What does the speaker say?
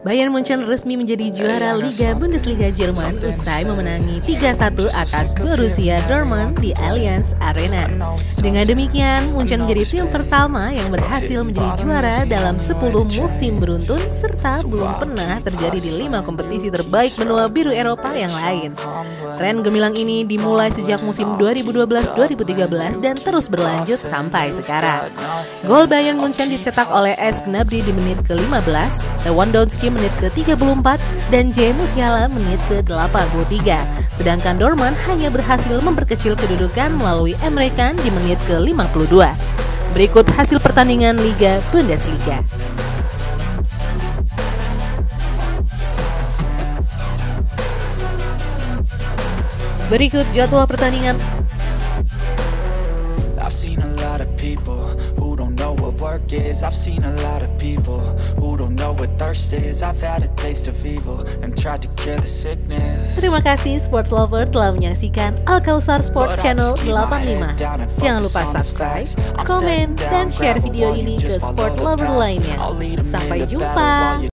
Bayern Munchen resmi menjadi juara Liga Bundesliga Jerman usai memenangi 3-1 atas Borussia Dortmund di Allianz Arena. Dengan demikian, Munchen menjadi tim pertama yang berhasil menjadi juara dalam 10 musim beruntun serta belum pernah terjadi di 5 kompetisi terbaik benua biru Eropa yang lain. Tren gemilang ini dimulai sejak musim 2012-2013 dan terus berlanjut sampai sekarang. Gol Bayern Munchen dicetak oleh AS Gnabry di menit ke-15, Lewandowski menit ke-34, dan J. Musiala menit ke-83. Sedangkan Dortmund hanya berhasil memperkecil kedudukan melalui Emre Can di menit ke-52. Berikut hasil pertandingan Liga Bundesliga. Berikut jadwal pertandingan. I've seen a lot of people who don't know what work is. I've seen a lot of people who don't know what thirst is. I've had a taste of evil and tried to cure the sickness. Terima kasih sports lover telah menyaksikan Al-Kausar Sports Channel 85. Jangan lupa subscribe, komen, dan share video ini ke sport lover lainnya. Sampai jumpa.